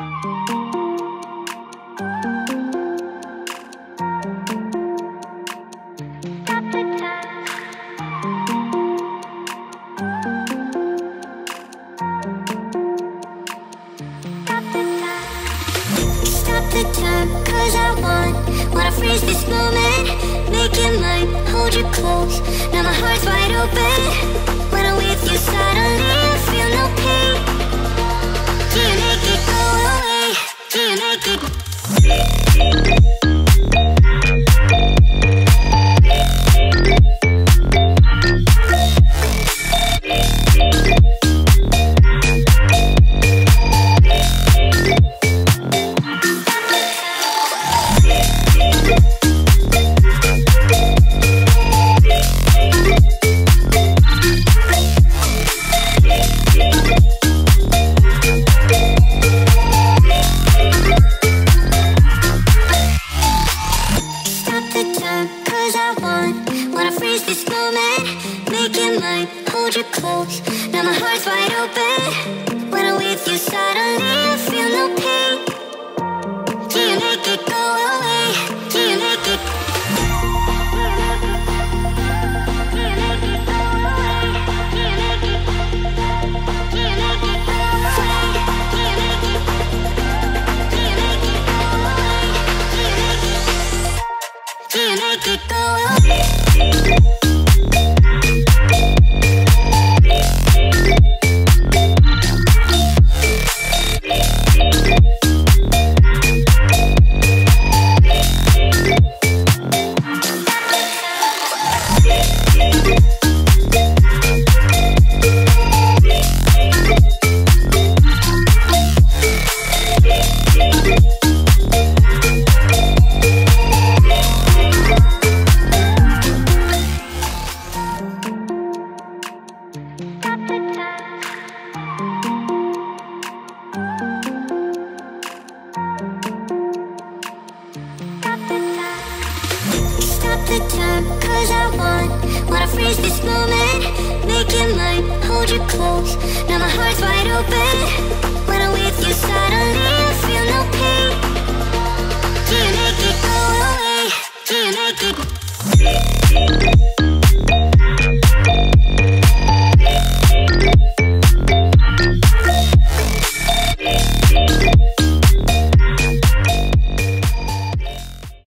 the time, cause I wanna freeze this moment, make it mine, hold you close. Now my heart's wide open. When I'm with you suddenly I feel no pain. Do you make it go away? Do you make it? Hold you close, now my heart's wide open. When I'm with you suddenly I feel no pain. Do you make it go away? Do you make it? Do you make it go away? Do you make it? Do you make it go away? Do you make it? Do you make it go away? Do you make it go away? The time, cause I wanna freeze this moment, make it mine, hold you close. Now my heart's wide open.